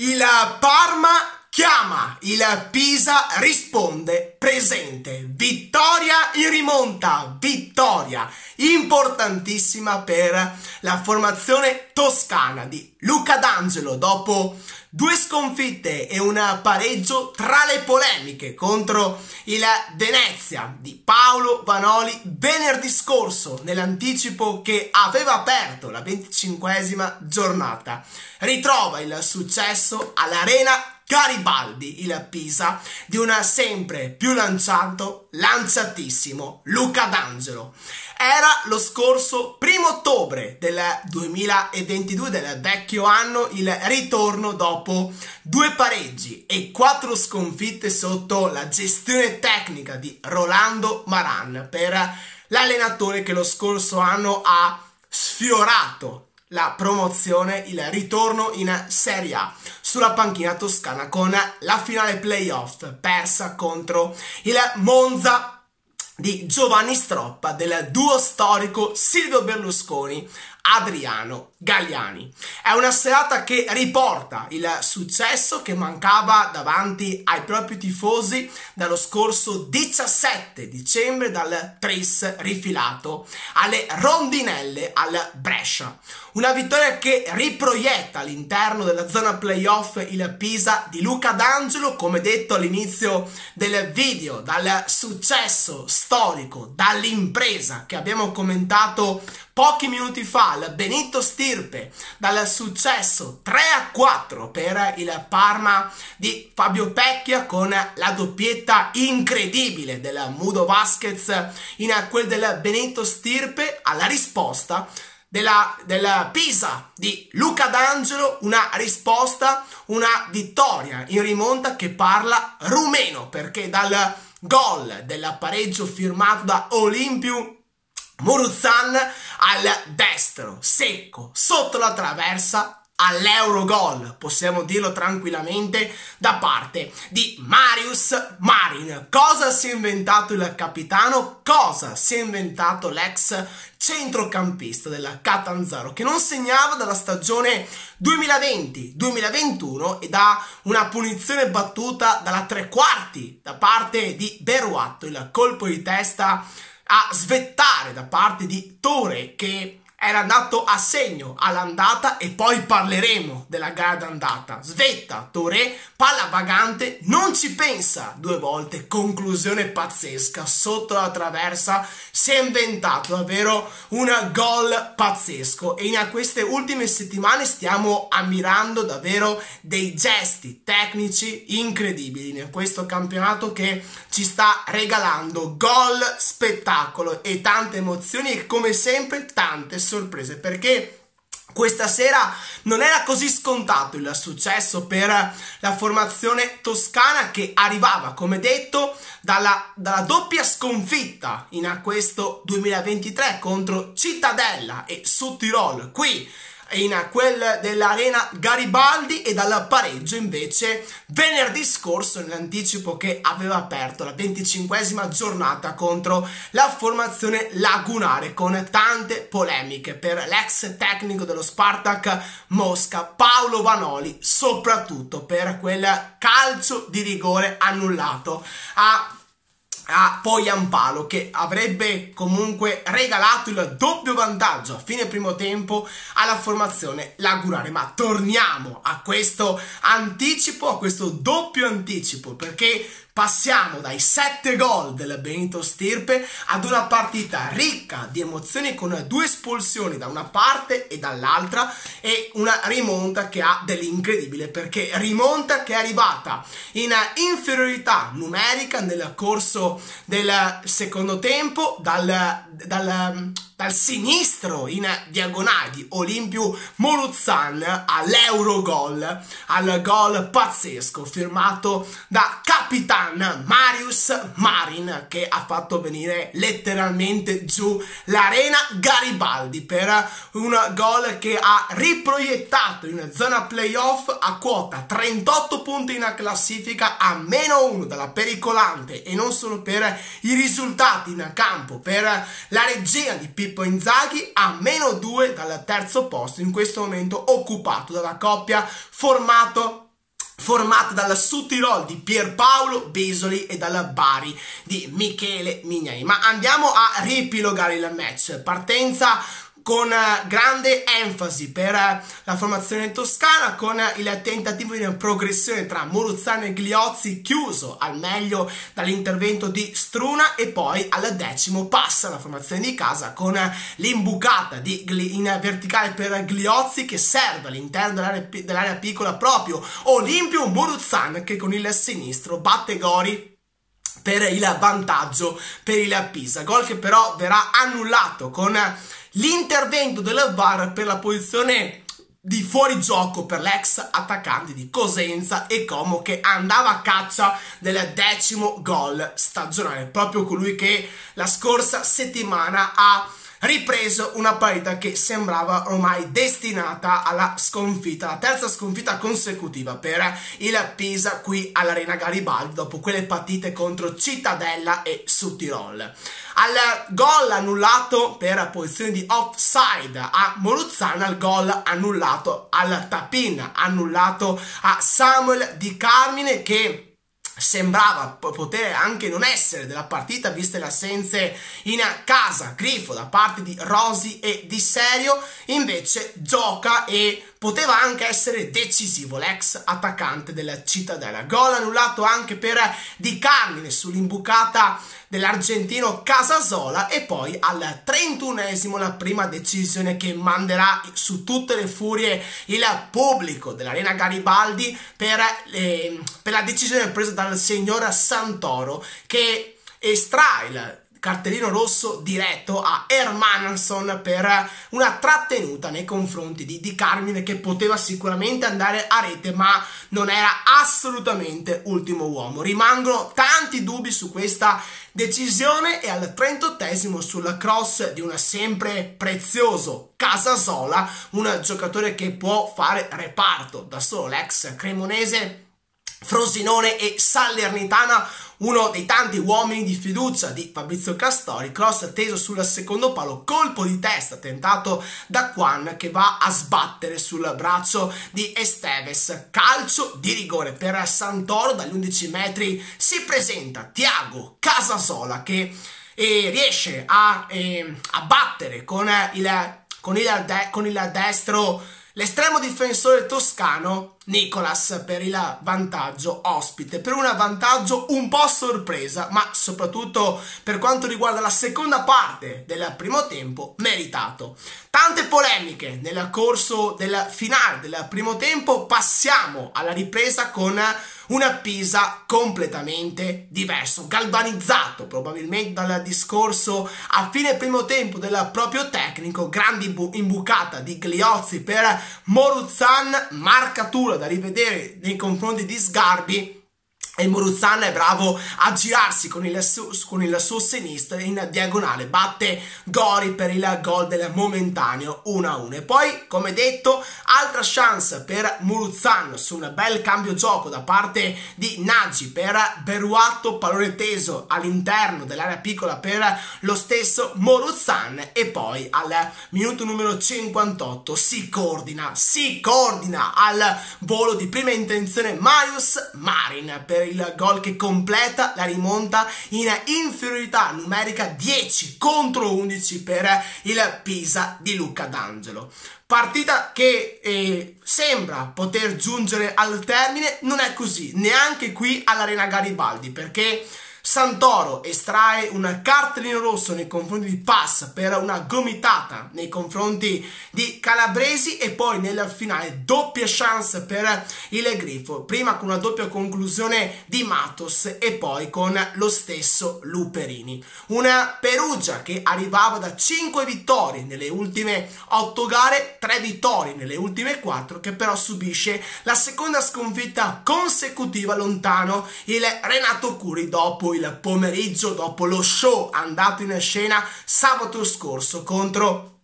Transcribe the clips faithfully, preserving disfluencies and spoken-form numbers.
Il Parma chiama, il Pisa risponde presente. Vittoria in rimonta, vittoria importantissima per la formazione toscana di Luca D'Angelo dopo due sconfitte e un pareggio tra le polemiche contro il Venezia di Paolo Vanoli venerdì scorso nell'anticipo che aveva aperto la venticinquesima giornata. Ritrova il successo all'Arena Garibaldi, il Pisa, di un sempre più lanciato, lanciatissimo Luca D'Angelo. Era lo scorso primo ottobre del duemilaventidue, del vecchio anno, il ritorno dopo due pareggi e quattro sconfitte sotto la gestione tecnica di Rolando Maran per l'allenatore che lo scorso anno ha sfiorato la promozione, il ritorno in Serie A sulla panchina toscana con la finale playoff persa contro il Monza di Giovanni Stroppa del duo storico Silvio Berlusconi Adriano Galliani. È una serata che riporta il successo che mancava davanti ai propri tifosi dallo scorso diciassette dicembre dal tris rifilato alle rondinelle al Brescia. Una vittoria che riproietta all'interno della zona playoff il Pisa di Luca D'Angelo, come detto all'inizio del video, dal successo storico, dall'impresa che abbiamo commentato pochi minuti fa, il Benito Stirpe, dal successo tre a quattro per il Parma di Fabio Pecchia con la doppietta incredibile del Mudo Vasquez in quel del Benito Stirpe, alla risposta della, del Pisa di Luca D'Angelo, una risposta, una vittoria in rimonta che parla rumeno, perché dal gol del pareggio firmato da Olimpiu Moruzan al destro, secco, sotto la traversa, all'Eurogol, possiamo dirlo tranquillamente, da parte di Marius Marin. Cosa si è inventato il capitano? Cosa si è inventato l'ex centrocampista della Catanzaro, che non segnava dalla stagione duemilaventi duemilaventuno e da una punizione battuta dalla tre quarti da parte di Beruatto, il colpo di testa a svettare da parte di Tore, che era andato a segno all'andata, e poi parleremo della gara d'andata. Svetta Tore, palla vagante, non ci pensa due volte, conclusione pazzesca, sotto la traversa si è inventato davvero un gol pazzesco, e in queste ultime settimane stiamo ammirando davvero dei gesti tecnici incredibili in questo campionato che ci sta regalando gol, spettacolo e tante emozioni, e come sempre tante sorprese, perché questa sera non era così scontato il successo per la formazione toscana, che arrivava, come detto, dalla, dalla doppia sconfitta in questo duemilaventitré contro Cittadella e Südtirol qui in quel dell'Arena Garibaldi, e dal pareggio invece venerdì scorso nell'anticipo che aveva aperto la venticinquesima giornata contro la formazione lagunare, con tante polemiche per l'ex tecnico dello Spartak Mosca Paolo Vanoli, soprattutto per quel calcio di rigore annullato a a Poyampalo, che avrebbe comunque regalato il doppio vantaggio a fine primo tempo alla formazione lagunare. Ma torniamo a questo anticipo, a questo doppio anticipo, perché passiamo dai sette gol del Benito Stirpe ad una partita ricca di emozioni, con due espulsioni da una parte e dall'altra, e una rimonta che ha dell'incredibile, perché rimonta che è arrivata in inferiorità numerica nel corso del secondo tempo dal, dal, dal sinistro in diagonale di Olimpiu Moruzan all'Eurogol, al gol pazzesco firmato da capitano Marius Marin, che ha fatto venire letteralmente giù l'Arena Garibaldi per un gol che ha riproiettato in zona playoff a quota trentotto punti in classifica, a meno uno dalla pericolante, e non solo per i risultati in campo, per la regia di Pippo Inzaghi, a meno due dal terzo posto, in questo momento occupato dalla coppia formato formata dal Sud Tirol di Pierpaolo Besoli e dalla Bari di Michele Mignani. Ma andiamo a riepilogare il match. Partenza con grande enfasi per la formazione toscana, con il tentativo di progressione tra Moruzzano e Gliozzi, chiuso al meglio dall'intervento di Struna, e poi al decimo passa la formazione di casa con l'imbucata di in verticale per Gliozzi, che serve all'interno dell'area dell'area piccola proprio Olimpio Moruzzano, che con il sinistro batte Gori per il vantaggio per il Pisa. Gol che però verrà annullato con l'intervento del V A R per la posizione di fuorigioco per l'ex attaccante di Cosenza e Como, che andava a caccia del decimo gol stagionale, proprio colui che la scorsa settimana ha ripreso una partita che sembrava ormai destinata alla sconfitta, la terza sconfitta consecutiva per il Pisa qui all'Arena Garibaldi dopo quelle partite contro Cittadella e Sud Tirol. Al gol annullato per posizione di offside a Moruzzano, al gol annullato al Tapin, annullato a Samuel Di Carmine, che sembrava poter anche non essere della partita viste le assenze in casa Grifo da parte di Rosi e Di Serio. Invece gioca e poteva anche essere decisivo l'ex attaccante della Cittadella. Gol annullato anche per Di Carmine sull'imbucata dell'argentino Casasola, e poi al trentunesimo la prima decisione che manderà su tutte le furie il pubblico dell'Arena Garibaldi per, eh, per la decisione presa dal signor Santoro, che estrae il cartellino rosso diretto a Hermansson per una trattenuta nei confronti di Di Carmine, che poteva sicuramente andare a rete ma non era assolutamente ultimo uomo. Rimangono tanti dubbi su questa decisione, e al trentottesimo sul cross di un sempre prezioso Casasola, un giocatore che può fare reparto da solo, l'ex cremonese, Frosinone e Salernitana, uno dei tanti uomini di fiducia di Fabrizio Castori. Cross teso sul secondo palo, colpo di testa tentato da Quan, che va a sbattere sul braccio di Esteves. Calcio di rigore per Santoro. Dagli undici metri si presenta Thiago Casasola, che eh, riesce a, eh, a battere con il, con il, de, con il destro l'estremo difensore toscano Nicolas per il vantaggio ospite, per un vantaggio un po' sorpresa, ma soprattutto per quanto riguarda la seconda parte del primo tempo meritato. Tante polemiche nel corso del finale del primo tempo. Passiamo alla ripresa con una Pisa completamente diverso, galvanizzato probabilmente dal discorso a fine primo tempo del proprio tecnico. Grande imbucata di Gliozzi per Moruzzan, marcatura da rivedere nei confronti di Sgarbi, e Moruzzano è bravo a girarsi con il, suo, con il suo sinistro in diagonale, batte Gori per il gol del momentaneo uno a uno. E poi, come detto, altra chance per Moruzzano su un bel cambio gioco da parte di Nagy per Beruatto, pallone teso all'interno dell'area piccola per lo stesso Moruzzano, e poi al minuto numero cinquantotto si coordina, si coordina al volo di prima intenzione Marius Marin per il gol che completa la rimonta in inferiorità numerica dieci contro undici per il Pisa di Luca D'Angelo. Partita che eh, sembra poter giungere al termine. Non è così neanche qui all'Arena Garibaldi, perché Santoro estrae un cartellino rosso nei confronti di Pass per una gomitata nei confronti di Calabresi, e poi nel finale doppia chance per il Grifo, prima con una doppia conclusione di Matos e poi con lo stesso Luperini. Una Perugia che arrivava da cinque vittorie nelle ultime otto gare, tre vittorie nelle ultime quattro, che però subisce la seconda sconfitta consecutiva lontano il Renato Curi dopo il pomeriggio, dopo lo show andato in scena sabato scorso contro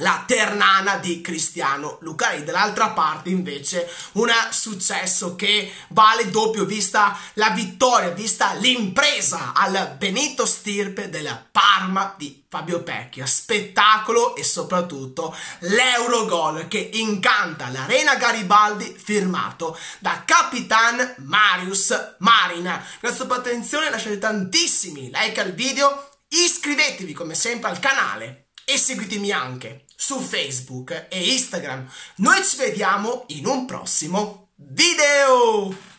la Ternana di Cristiano Lucarelli. Dall'altra parte invece un successo che vale doppio, vista la vittoria, vista l'impresa al Benito Stirpe del Parma di Fabio Pecchia. Spettacolo e soprattutto l'Eurogol che incanta l'Arena Garibaldi, firmato da Capitan Marius Marina. Grazie per l'attenzione, lasciate tantissimi like al video, iscrivetevi come sempre al canale e seguitemi anche su Facebook e Instagram. Noi ci vediamo in un prossimo video!